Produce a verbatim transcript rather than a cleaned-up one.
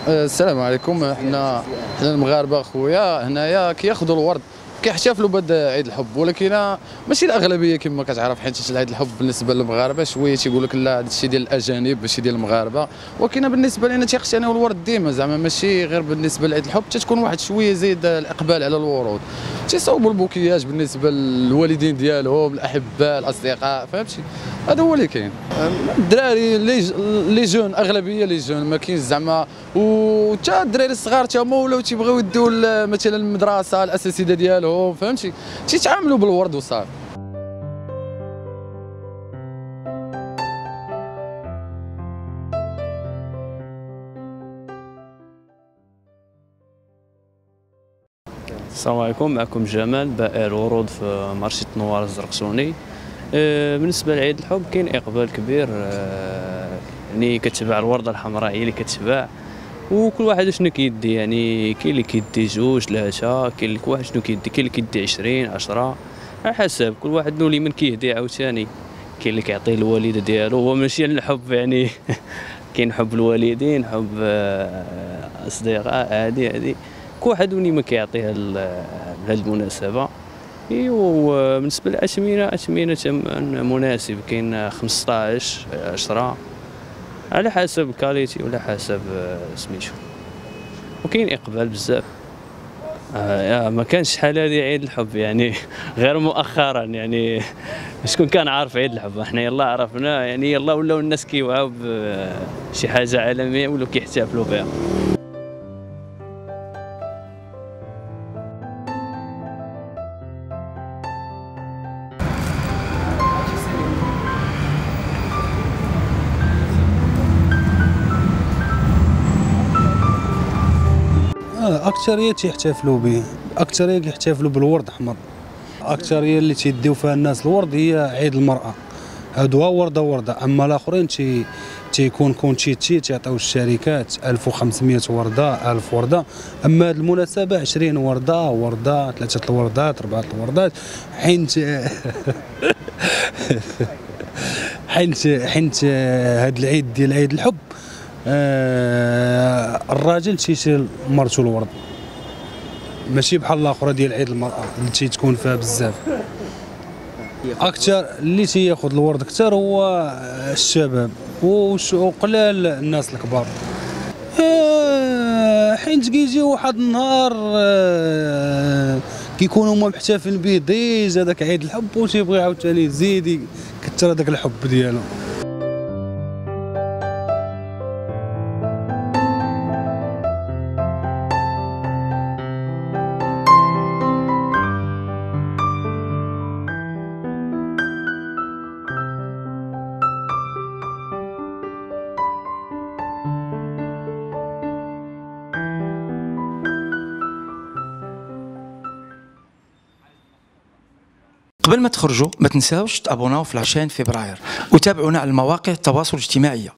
السلام عليكم. حنا حنا المغاربه خويا هنايا كياخذوا الورد كيحتفلوا بهذا عيد الحب، ولكن ماشي الاغلبيه كما كتعرف، حيت عيد الحب بالنسبه للمغاربه شويه تيقول لك لا هذا الشيء ديال الاجانب ماشي ديال المغاربه. ولكن بالنسبه لنا تيقتنيو الورد ديما، زعما ماشي غير بالنسبه لعيد الحب، تتكون واحد شويه زيد الاقبال على الورود. تيصاوبوا البوكياج بالنسبه للوالدين ديالهم، الاحباء، الاصدقاء، فهمتي؟ هذا هو اللي كاين. الدراري لي جون، اغلبيه لي جون، ما كاينش زعما، وتا الدراري الصغار تا هما ولاو تيبغيو يديو مثلا المدرسه الاساتذه ديالهم، فهمتي؟ تيتعاملوا بالورد وصافي. السلام عليكم، معكم جمال بائع ورود في مارشي نوار الزرقسوني. أه بالنسبه لعيد الحب كاين اقبال كبير، أه يعني كتباع الورده الحمراء هي اللي كتباع، وكل واحد شنو كيدي، يعني كاين اللي كيدي جوج ثلاثه، كاين كل واحد شنو كيدي، كاين اللي كيدي عشرين عشرة على حسب كل واحد اللي من كيهدي. عاوتاني كاين اللي كيعطي الوالده ديالو، هو ماشي الحب يعني كاين حب الوالدين، حب اصدقاء، هادي هادي كل واحد ولي ما كيعطيها لهذه المناسبه. ايوا بالنسبه للاثمنه، اثمنه ثمن مناسب، كاين خمسطاش عشرة على حسب الكاليتي وعلى حسب سميتو، وكاين اقبال بزاف. آه ما كانش شحال هذه عيد الحب يعني غير مؤخرا، يعني شكون كان عارف عيد الحب؟ احنا يلا عرفنا، يعني يلا ولاو الناس كيوعوا بشي حاجه عالميه ولاو كيحتفلوا بها. أكثرية تيحتفلوا به، أكثرية كيحتفلوا بالورد أحمر. أكثرية اللي تيديو فيها الناس الورد هي عيد المرأة، هادوها وردة وردة. أما الآخرين تي تيكون كونتيتي تيعطيو الشركات ألف وخمسمية وردة، ألف وردة. أما هاد المناسبة عشرين وردة، وردة، ثلاثة الوردات، أربعة الوردات، حيت حيت حيت هاد العيد ديال عيد الحب آه الراجل تيشري لمرتو الورد، ماشي بحال الاخرى ديال عيد المراه اللي تيتكون فيها بزاف. اكثر اللي تياخذ الورد اكثر هو الشباب، وقلال الناس الكبار. آه حيت كيجي واحد النهار آه كيكونوا هما محتفلين به ديجا داك عيد الحب، وتيبغي عاوتاني يزيد يكثر هذاك الحب ديالو. قبل ما تخرجوا ما تنساوش تابوناو في عشرين فبراير، وتابعونا على المواقع التواصل الاجتماعي.